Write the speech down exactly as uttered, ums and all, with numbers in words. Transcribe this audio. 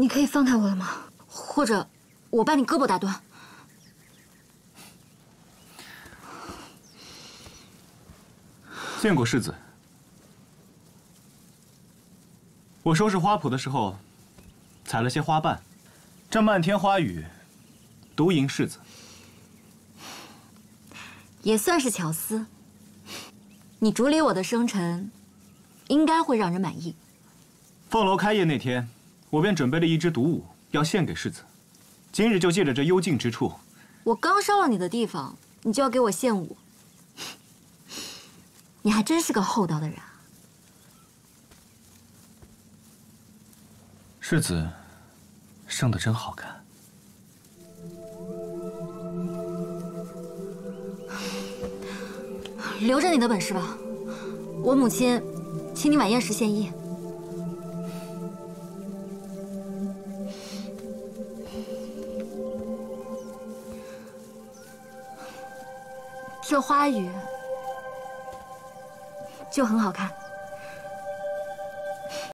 你可以放开我了吗？或者，我把你胳膊打断。 见过世子。我收拾花圃的时候，采了些花瓣，这漫天花雨，独赢世子。 也算是巧思。你主理我的生辰，应该会让人满意。 凤楼开业那天，我便准备了一支独舞，要献给世子。今日就借着这幽静之处， 我刚烧了你的地方，你就要给我献舞，你还真是个厚道的人啊！ 世子生得真好看。 留着你的本事吧，我母亲请你晚宴时献艺。这花语就很好看。